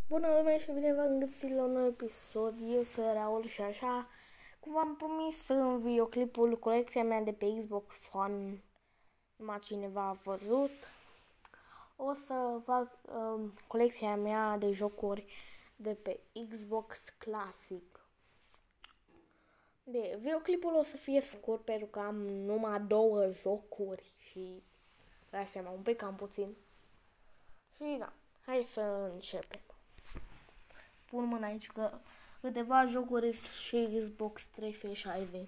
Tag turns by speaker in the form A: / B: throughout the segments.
A: Bună lume și bine v-am găsit la un nou episod. Eu sunt Raul și așa, cum v-am promis în videoclipul colecția mea de pe Xbox One, numai cineva a văzut, o să fac colecția mea de jocuri de pe Xbox Classic. Bine, videoclipul o să fie scurt pentru că am numai 2 jocuri și dați seama, un pic cam puțin. Și da, hai să începem. Pun mâna aici că câteva jocuri și Xbox 360.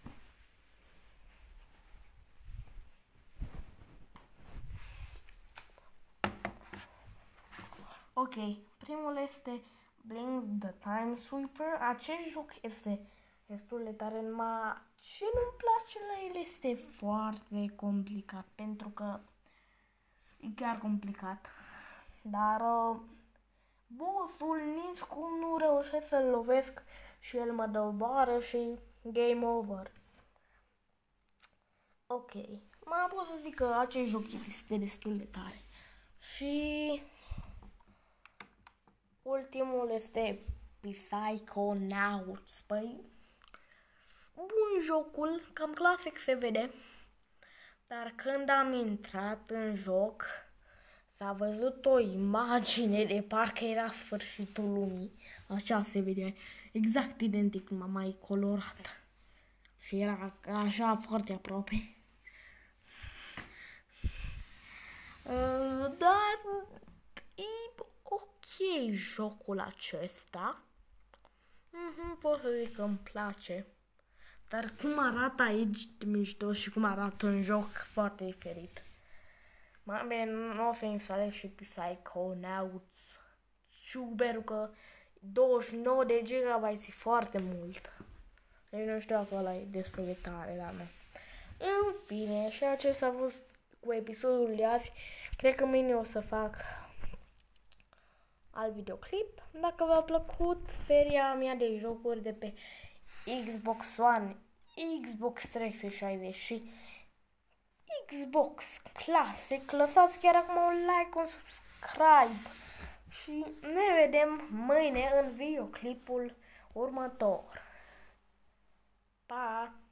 A: Ok, primul este Blink the Time Sweeper. Acest joc este destul de tare, numai ce nu-mi place la el este foarte complicat, pentru că e chiar complicat. Dar bossul nici cum nu reușesc să-l lovesc și el mă dă o bară și game over. Ok, mai pot să zic că acest joc este destul de tare. Și ultimul este Psychonauts. Păi, bun jocul, cam clasic se vede. Dar când am intrat în joc, s-a văzut o imagine de parcă era sfârșitul lumii. Așa se vedea, exact identic, numai mai colorat. Și era așa foarte aproape. Dar e ok jocul acesta. Pot să zic că îmi place. Dar cum arată aici de mișto și cum arată în joc foarte diferit. Mai bine, nu o să instalez și Psychonauts pentru că 29 de GB e foarte mult. Deci nu știu dacă ăla e destul de tare la mea. În fine, și acesta a fost cu episodul de azi. Cred că mâine o să fac alt videoclip. Dacă v-a plăcut seria mea de jocuri de pe Xbox One, Xbox 360 și Xbox Classic, lăsați chiar acum un like, un subscribe și ne vedem mâine în videoclipul următor. Pa!